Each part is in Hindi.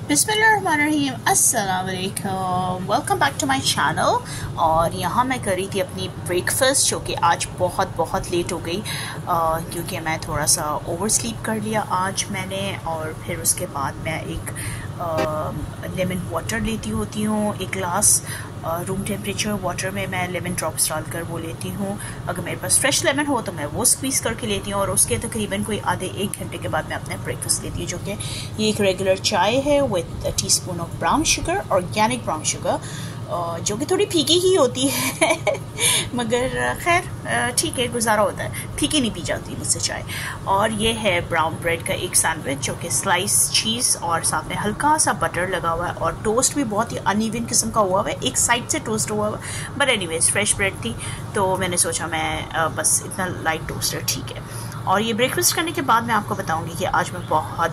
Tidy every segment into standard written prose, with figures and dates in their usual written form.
बिस्मिल्लाहिर्रहमानिर्रहीम, अस्सलाम वालेकुम, welcome back to my channel. और यहाँ मैं कर रही थी अपनी ब्रेकफास्ट, जो कि आज बहुत लेट हो गई क्योंकि मैं थोड़ा सा ओवर स्लीप कर लिया आज मैंने। और फिर उसके बाद मैं एक लेमन वाटर लेती होती हूँ, एक गिलास रूम टेम्परेचर वाटर में मैं लेमन ड्रॉप्स डालकर वो लेती हूँ। अगर मेरे पास फ्रेश लेमन हो तो मैं वो स्क्वीज़ करके लेती हूँ। और उसके तकरीबन कोई आधे एक घंटे के बाद मैं अपने ब्रेकफास्ट लेती हूँ, जो कि ये एक रेगुलर चाय है with teaspoon of brown sugar, organic brown sugar, जो कि थोड़ी फीकी ही होती है मगर खैर ठीक है, गुजारा होता है, फीकी नहीं पी जाती मुझसे चाय। और ये है ब्राउन ब्रेड का एक सैंडविच, जो कि स्लाइस चीज़ और साथ में हल्का सा बटर लगा हुआ है, और टोस्ट भी बहुत ही अनइवन किस्म का हुआ है, एक साइड से टोस्ट हुआ हुआ है। बट एनीवेज फ्रेश ब्रेड थी तो मैंने सोचा मैं बस इतना लाइट टोस्टर ठीक है। और ये ब्रेकफास्ट करने के बाद मैं आपको बताऊंगी कि आज मैं बहुत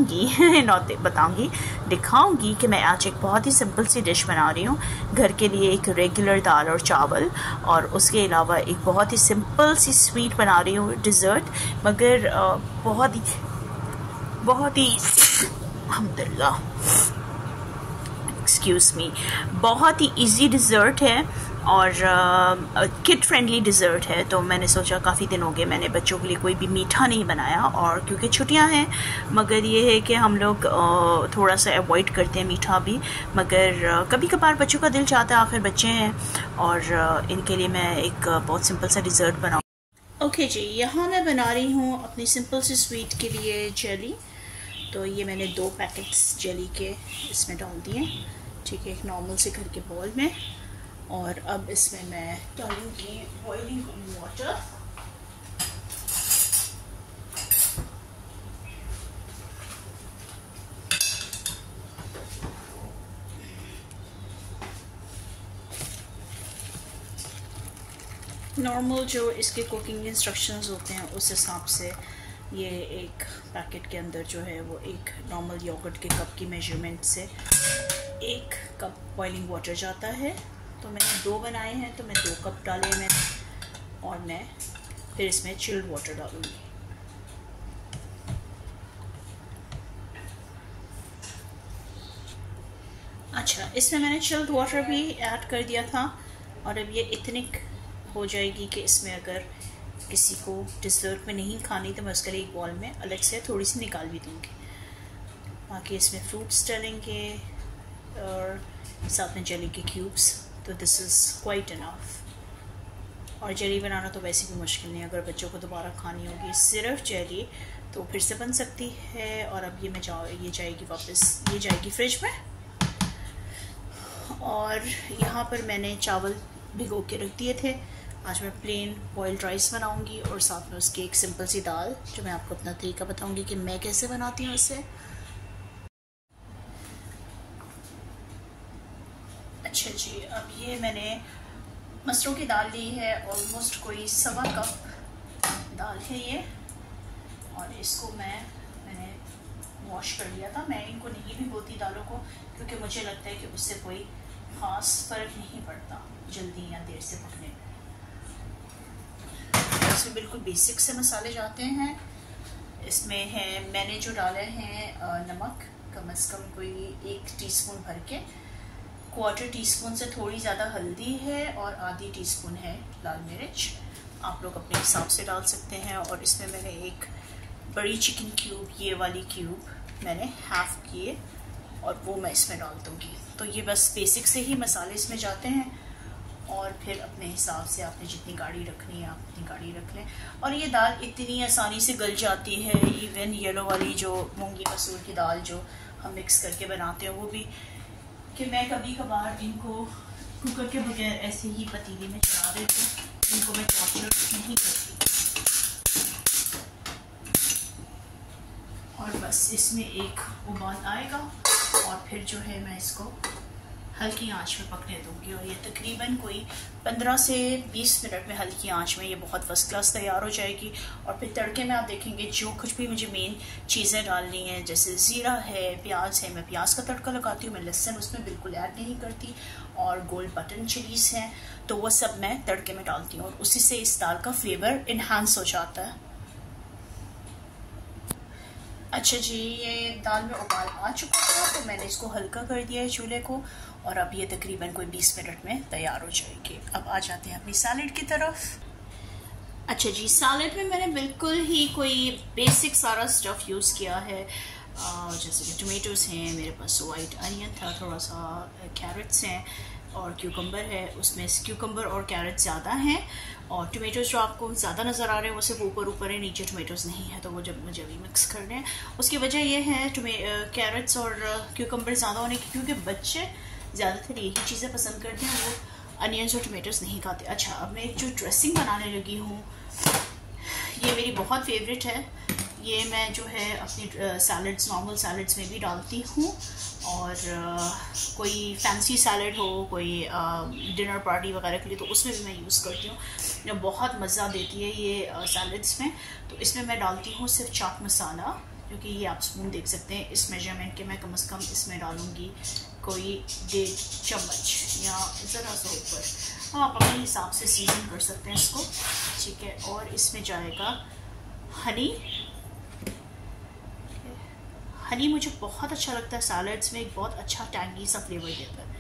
दिखाऊंगी कि मैं आज एक बहुत ही सिंपल सी डिश बना रही हूँ घर के लिए, एक रेगुलर दाल और चावल, और उसके अलावा एक बहुत ही सिंपल सी स्वीट बना रही हूँ डिज़र्ट, मगर बहुत ही अल्हम्दुलिल्लाह, एक्सक्यूज़ मी, बहुत ही इजी डिज़र्ट है और किड फ्रेंडली डिज़र्ट है। तो मैंने सोचा काफ़ी दिन हो गए मैंने बच्चों के लिए कोई भी मीठा नहीं बनाया, और क्योंकि छुट्टियां हैं, मगर ये है कि हम लोग थोड़ा सा अवॉइड करते हैं मीठा भी, मगर कभी कभार बच्चों का दिल चाहता है, आखिर बच्चे हैं, और इनके लिए मैं एक बहुत सिंपल सा डिज़र्ट बनाऊँ। ओके जी, यहाँ मैं बना रही हूँ अपनी सिंपल सी स्वीट के लिए जेली। तो ये मैंने 2 पैकेट्स जेली के इसमें डाल दिए, ठीक है, एक नॉर्मल से घर के बॉल में। और अब इसमें मैं डालूंगी बॉइलिंग वाटर। नॉर्मल जो इसके कुकिंग इंस्ट्रक्शंस होते हैं उस हिसाब से ये एक पैकेट के अंदर जो है वो एक नॉर्मल योगर्ट के कप की मेजरमेंट से 1 कप बॉइलिंग वाटर जाता है। तो मैंने 2 बनाए हैं तो मैं 2 कप डाले मैंने, और मैं फिर इसमें चिल्ड वाटर डालूंगी। अच्छा, इसमें मैंने चिल्ड वाटर भी ऐड कर दिया था, और अब ये इतनी हो जाएगी कि इसमें अगर किसी को डिज़र्ट में नहीं खानी तो मैं उसके लिए एक बॉल में अलग से थोड़ी सी निकाल भी दूँगी। बाकी इसमें फ्रूट्स डालेंगे और साथ में जेली के क्यूब्स, तो दिस इज़ क्वाइट इनफ। और जेली बनाना तो वैसे भी मुश्किल नहीं है, अगर बच्चों को दोबारा खानी होगी सिर्फ जेली तो फिर से बन सकती है। और अब ये जाएगी वापस, ये जाएगी फ्रिज में। और यहाँ पर मैंने चावल भिगो के रख दिए थे। आज मैं प्लेन बॉइल्ड राइस बनाऊंगी और साथ में उसकी एक सिंपल सी दाल, जो मैं आपको अपना तरीका बताऊंगी कि मैं कैसे बनाती हूँ इसे। अच्छा जी, अब ये मैंने मसरों की दाल ली है, ऑलमोस्ट कोई 1.25 कप दाल है ये, और इसको मैंने वॉश कर लिया था। मैं इनको नहीं भिगोती दालों को, क्योंकि मुझे लगता है कि उससे कोई ख़ास फ़र्क नहीं पड़ता जल्दी या देर से पकने में। इसमें बिल्कुल बेसिक से मसाले जाते हैं। इसमें है, मैंने जो डाले हैं नमक कम से कम कोई 1 टीस्पून भर के, 1/4 टीस्पून से थोड़ी ज़्यादा हल्दी है, और आधी टीस्पून है लाल मिर्च। आप लोग अपने हिसाब से डाल सकते हैं। और इसमें मैंने एक बड़ी चिकन क्यूब, ये वाली क्यूब मैंने हाफ़ किए, और वो मैं इसमें डाल दूँगी। तो ये बस बेसिक से ही मसाले इसमें जाते हैं, और फिर अपने हिसाब से आपने जितनी गाढ़ी रखनी है आप उतनी गाढ़ी रख लें। और ये दाल इतनी आसानी से गल जाती है, इवन येलो वाली जो मूंगी मसूर की दाल जो हम मिक्स करके बनाते हैं वो भी, कि मैं कभी कभार इनको कुकर के बगैर ऐसे ही पतीली में चढ़ा देती हूँ, इनको मैं टॉर्चर नहीं करती। और बस इसमें एक उबाल आएगा, और फिर जो है मैं इसको हल्की आंच में पकने दूंगी, और ये तकरीबन कोई 15 से 20 मिनट में हल्की आंच में ये बहुत फर्स्ट क्लास तैयार हो जाएगी। और फिर तड़के में आप देखेंगे जो कुछ भी मुझे मेन चीज़ें डालनी हैं, जैसे ज़ीरा है, प्याज है, मैं प्याज का तड़का लगाती हूँ, मैं लहसुन उसमें बिल्कुल ऐड नहीं करती, और गोल्ड बटन चिलीज़ हैं तो वो सब मैं तड़के में डालती हूँ, और उसी से इस दाल का फ्लेवर इन्हांस हो जाता है। अच्छा जी, ये दाल में उबाल आ चुका था तो मैंने इसको हल्का कर दिया है चूल्हे को, और अब ये तकरीबन कोई 20 मिनट में तैयार हो जाएगी। अब आ जाते हैं अपनी सैलेड की तरफ। अच्छा जी, सैलेड में मैंने बिल्कुल ही कोई बेसिक सारा स्टफ़ यूज़ किया है, जैसे कि टोमेटोज़ हैं, मेरे पास वाइट अनियन था, थोड़ा सा कैरेट्स हैं और क्यूकम्बर है। उसमें क्यूकम्बर और कैरेट ज़्यादा हैं, और टोमेटोज़ जो आपको ज़्यादा नज़र आ रहे हैं वो सिर्फ ऊपर है, नीचे टोमेटोज़ नहीं है, तो वो जब मुझे अभी मिक्स करने हैं। उसकी वजह यह है कैरेट्स और क्यूकम्बर ज़्यादा होने की, क्योंकि बच्चे ज़्यादातर यही चीज़ें पसंद करते हैं, वो अनियंस और टोमेटोज़ नहीं खाते। अच्छा, अब मैं एक जो ड्रेसिंग बनाने लगी हूँ, ये मेरी बहुत फेवरेट है। ये मैं जो है अपनी सैलड्स, नॉर्मल सैलड्स में भी डालती हूँ, और कोई फैंसी सैलड हो, कोई डिनर पार्टी वगैरह के लिए, तो उसमें भी मैं यूज़ करती हूँ। बहुत मज़ा देती है ये सैलड्स में। तो इसमें मैं डालती हूँ सिर्फ चाट मसाला, क्योंकि ये आप स्पून देख सकते हैं इस मेजरमेंट के, मैं कम से कम इसमें डालूँगी कोई 1.5 चम्मच या ज़रा सा ऊपर। आप अपने हिसाब से सीजन कर सकते हैं इसको, ठीक है। और इसमें जाएगा हनी। हनी मुझे बहुत अच्छा लगता है सैलड्स में, एक बहुत अच्छा टैंगी सा फ्लेवर देता है।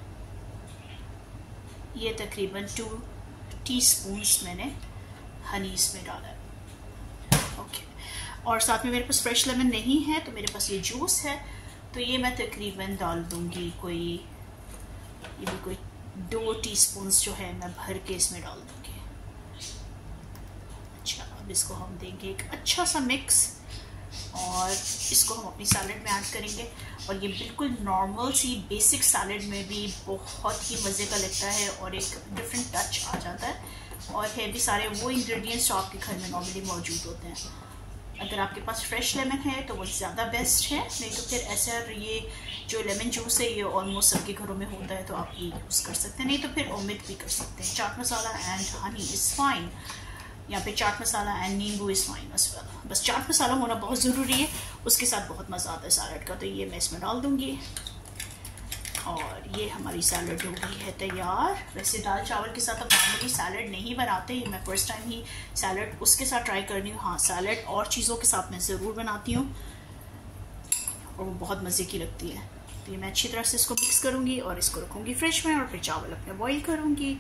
ये तकरीबन 2 टीस्पून्स मैंने हनी इसमें डाला है, ओके। और साथ में मेरे पास फ्रेश लेमन नहीं है, तो मेरे पास ये जूस है, तो ये मैं तकरीबन डाल दूँगी ये भी कोई 2 टीस्पून्स जो है मैं भर के इसमें डाल दूँगी। अच्छा, अब इसको हम देंगे एक अच्छा सा मिक्स, और इसको हम अपनी सैलड में ऐड करेंगे। और ये बिल्कुल नॉर्मल सी बेसिक सैलड में भी बहुत ही मज़े का लगता है, और एक डिफरेंट टच आ जाता है, और है भी सारे वो इंग्रेडिएंट्स जो आपके घर में नॉर्मली मौजूद होते हैं। अगर आपके पास फ्रेश लेमन है तो वो ज़्यादा बेस्ट है, नहीं तो फिर ऐसा ये जो लेमन जूस है ये ऑलमोस्ट सबके घरों में होता है, तो आप ये यूज़ कर सकते हैं, नहीं तो फिर ओमिट भी कर सकते हैं। Chaat masala and honey is fine, यहाँ पे chaat masala and nimbu is fine as well. बस चाट मसाला होना बहुत ज़रूरी है, उसके साथ बहुत मज़ा आता है सैलड का। तो ये मैं इसमें डाल दूँगी, और ये हमारी सैलड हो गई है तैयार। वैसे दाल चावल के साथ अब नॉर्मली सैलड नहीं बनाते, ये मैं फ़र्स्ट टाइम ही सैलड उसके साथ ट्राई कर रही हूँ। हाँ, सैलड और चीज़ों के साथ मैं ज़रूर बनाती हूँ, और वो बहुत मज़े की लगती है। तो ये मैं अच्छी तरह से इसको मिक्स करूँगी, और इसको रखूँगी फ्रिज में, और फिर चावल अपने बॉईल करूँगी।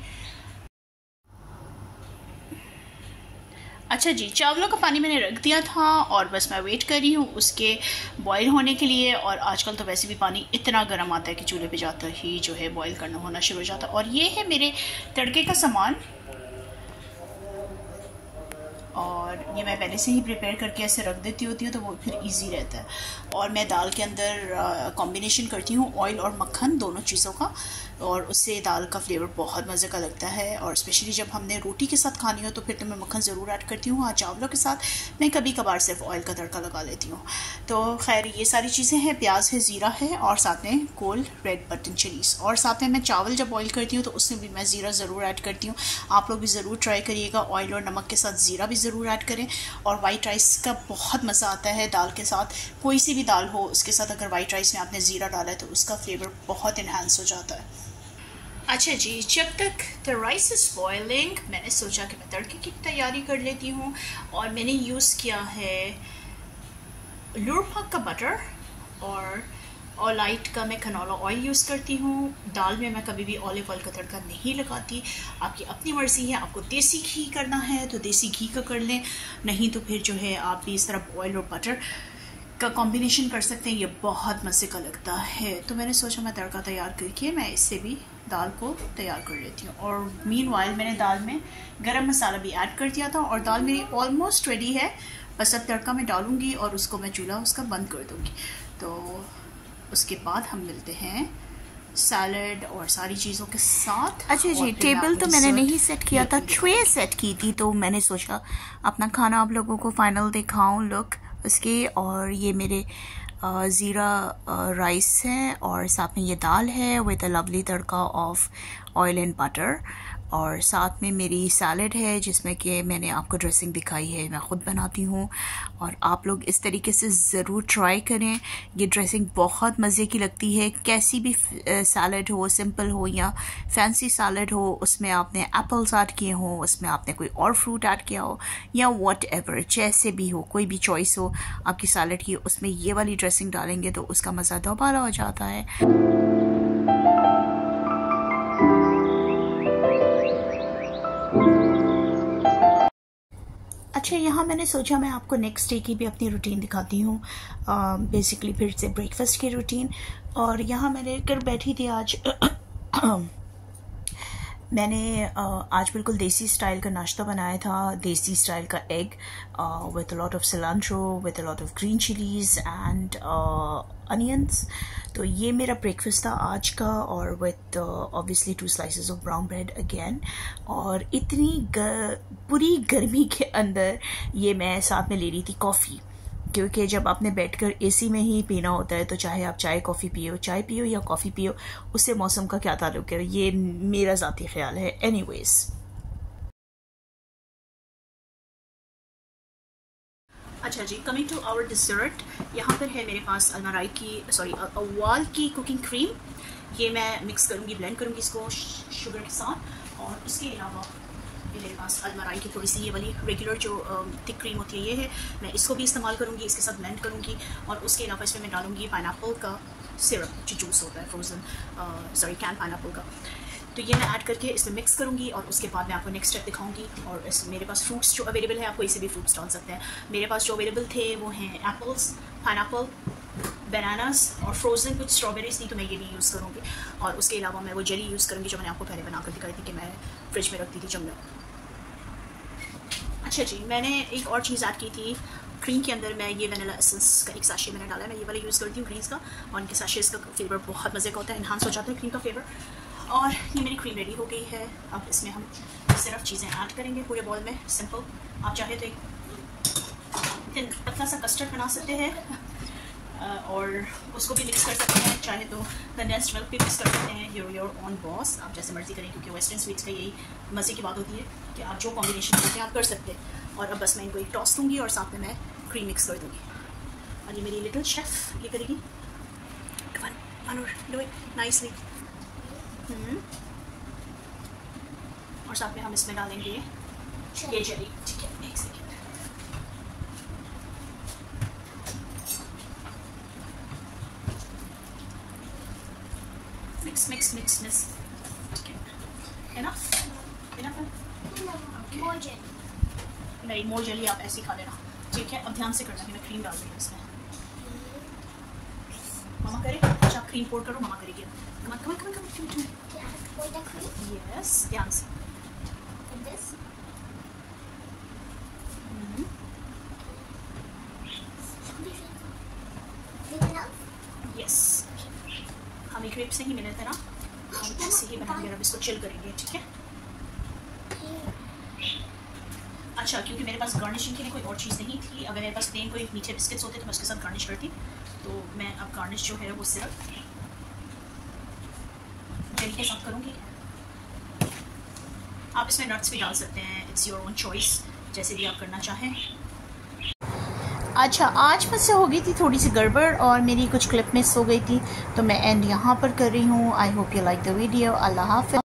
अच्छा जी, चावलों का पानी मैंने रख दिया था, और बस मैं वेट कर रही हूँ उसके बॉईल होने के लिए। और आजकल तो वैसे भी पानी इतना गर्म आता है कि चूल्हे पे जाता ही जो है बॉईल करना होना शुरू हो जाता है। और ये है मेरे तड़के का सामान, और ये मैं पहले से ही प्रिपेयर करके ऐसे रख देती होती हूँ, तो वो फिर इजी रहता है। और मैं दाल के अंदर कॉम्बिनेशन करती हूँ ऑयल और मक्खन दोनों चीज़ों का, और उससे दाल का फ्लेवर बहुत मज़े का लगता है। और स्पेशली जब हमने रोटी के साथ खानी हो तो फिर तो मैं मक्खन ज़रूर ऐड करती हूँ। हाँ, चावलों के साथ मैं कभी कभार सिर्फ ऑयल का तड़का लगा लेती हूँ। तो खैर ये सारी चीज़ें हैं, प्याज है, ज़ीरा है, और साथ में कोल रेड बटन चिलीज़। और साथ में मैं चावल जब बॉईल करती हूँ तो उसमें भी मैं ज़ीरा ज़रूर ऐड करती हूँ। आप लोग भी ज़रूर ट्राई करिएगा, ऑयल और नमक के साथ ज़ीरा भी ज़रूर ऐड करें। और वाइट राइस का बहुत मज़ा आता है दाल के साथ, कोई सी भी दाल हो उसके साथ अगर वाइट राइस में आपने ज़ीरा डाला है तो उसका फ्लेवर बहुत इन्हांस हो जाता है। अच्छा जी, जब तक द राइस इज़ बॉइलिंग मैंने सोचा कि मैं तड़के की तैयारी कर लेती हूँ, और मैंने यूज़ किया है लूरपाक का बटर, और लाइट का मैं कनोला ऑयल यूज़ करती हूँ। दाल में मैं कभी भी ऑलिव ऑयल का तड़का नहीं लगाती, आपकी अपनी मर्ज़ी है। आपको देसी घी करना है तो देसी घी का कर लें, नहीं तो फिर जो है आप भी इस तरह ऑयल और बटर का कॉम्बिनेशन कर सकते हैं, ये बहुत मज़े का लगता है। तो मैंने सोचा मैं तड़का तैयार करके मैं इससे भी दाल को तैयार कर लेती हूँ। और मीनवाइल मैंने दाल में गरम मसाला भी ऐड कर दिया था, और दाल मेरी ऑलमोस्ट रेडी है। बस अब तड़का मैं डालूँगी और उसको मैं चूल्हा उसका बंद कर दूँगी। तो उसके बाद हम मिलते हैं सैलड और सारी चीज़ों के साथ। अच्छा जी, टेबल तो मैंने नहीं सेट किया था, ट्रे सेट की थी, तो मैंने सोचा अपना खाना आप लोगों को फाइनल दिखाऊं लुक उसके। और ये मेरे ज़ीरा राइस है, और साथ में ये दाल है with a lovely tadka of oil and butter. और साथ में मेरी सैलड है जिसमें कि मैंने आपको ड्रेसिंग दिखाई है, मैं ख़ुद बनाती हूँ। और आप लोग इस तरीके से ज़रूर ट्राई करें, ये ड्रेसिंग बहुत मज़े की लगती है। कैसी भी सैलड हो, सिंपल हो या फैंसी सैलड हो, उसमें आपने एप्पल्स ऐड किए हो, उसमें आपने कोई और फ्रूट ऐड किया हो या व्हाटएवर, जैसे भी हो, कोई भी चॉइस हो आपकी सैलड की, उसमें ये वाली ड्रेसिंग डालेंगे तो उसका मज़ा दोबारा हो जाता है। अच्छा, यहाँ मैंने सोचा मैं आपको नेक्स्ट डे की भी अपनी रूटीन दिखाती हूँ, बेसिकली फिर से ब्रेकफास्ट की रूटीन। और यहाँ मैंने कर बैठी थी आज मैंने आज बिल्कुल देसी स्टाइल का नाश्ता बनाया था, देसी स्टाइल का egg with a lot of cilantro, with a lot of green chillies and onions. तो ये मेरा ब्रेकफास्ट था आज का, और with obviously 2 slices of brown bread again. और इतनी पूरी गर्मी के अंदर ये मैं साथ में ले रही थी कॉफ़ी, क्योंकि जब आपने बैठकर एसी में ही पीना होता है तो चाहे आप चाय पियो या कॉफ़ी पियो, उससे मौसम का क्या ताल्लुक है, ये मेरा ज़ाती ख्याल है। एनीवेज, अच्छा जी, कमिंग टू आवर डिज़र्ट, यहाँ पर है मेरे पास अवाल की कुकिंग क्रीम। ये मैं मिक्स करूँगी, ब्लेंड करूँगी इसको शुगर के साथ। और उसके अलावा ये मेरे पास अलमराई की थोड़ी सी ये वाली रेगुलर जो थिक क्रीम होती है, ये है, मैं इसको भी इस्तेमाल करूँगी, इसके साथ ब्लेंड करूँगी। और उसके अलावा इसमें मैं डालूँगी पाइनएप्पल का सिरप, जो जूस होता है फ्रोज़न कैन पाइनएप्पल का। तो ये मैं ऐड करके इसमें मिक्स करूँगी और उसके बाद मैं आपको नेक्स्ट स्टेप दिखाऊंगी। और मेरे पास फ्रूट्स जो अवेलेबल है, आप कोई से भी फ्रूट्स डाल सकते हैं। मेरे पास जो अवेलेबल थे वो हैं एप्पल्स, पाइनएप्पल, बनानास और फ्रोज़न कुछ स्ट्रॉबेरीज थी, तो मैं ये भी यूज़ करूँगी। और उसके अलावा मैं वो जेली यूज़ करूँगी जो मैंने आपको पहले बनाकर दिखाई थी कि मैं फ्रिज में रखती थी जब मैं। अच्छा जी, मैंने एक और चीज़ ऐड की थी क्रीम के अंदर। मैं ये वनीला एसेंस का एक सैशे मैंने डाला है, मैं ये वाला यूज़ करती हूँ ग्रीन्स का, और इनके सैशेस का फ्लेवर बहुत मज़े का होता है, इन्हांस हो जाता है क्रीम का फ्लेवर। और ये मेरी क्रीम रेडी हो गई है। अब इसमें हम सिर्फ चीज़ें ऐड करेंगे पूरे बॉल में, सिंपल। आप चाहे तो एक पतला सा कस्टर्ड बना सकते हैं और उसको भी मिक्स कर सकते हैं, चाहे तो कंडेंस्ड मिल्क भी मिक्स कर सकते हैं। योर ऑन बॉस, आप जैसे मर्जी करें, क्योंकि वेस्टर्न स्वीट्स का यही मज़े की बात होती है कि आप जो कॉम्बिनेशन करते हैं आप कर सकते हैं। और अब बस मैं इनको एक टॉस दूँगी और साथ में मैं क्रीम मिक्स कर दूँगी। और ये मेरी लिटिल शेफ़ ये करेगी। Do it nicely. और साथ में हम इसमें डालेंगे ये जेली। ठीक है, एक सेकेंड। मिक्स। ठीक है, इनफ नहीं, मोर जेली आप ऐसे ही खा लेना। ठीक है, अब ध्यान से करना कि मैं क्रीम डाल रही हूँ इसमें। मामा करे, अच्छा आप क्रीम पोर करो, मामा करेगी। कम यस, ध्यान से। यस, हमें क्रीम से ही मिले थे ना, हम ऐसे ही बनाएंगे। अब इसको चिल करेंगे, ठीक है। अच्छा, क्योंकि मेरे पास गार्निशिंग के लिए कोई और चीज़ नहीं थी, अगर मेरे पास प्लेन कोई मीठे बिस्किट्स होते तो मैं उसके साथ गार्निश करती, तो मैं अब गार्निश जो है वो सिर्फ जेली के साथ करूँगी। आप इसमें नट्स भी डाल सकते हैं, इट्स योर ओन चॉइस, जैसे भी आप करना चाहें। अच्छा, आज मुझसे हो गई थी थोड़ी सी गड़बड़ और मेरी कुछ क्लिप मिस हो गई थी, तो मैं एंड यहाँ पर कर रही हूँ। I hope you like the video. अल्लाह हाफ़िज़।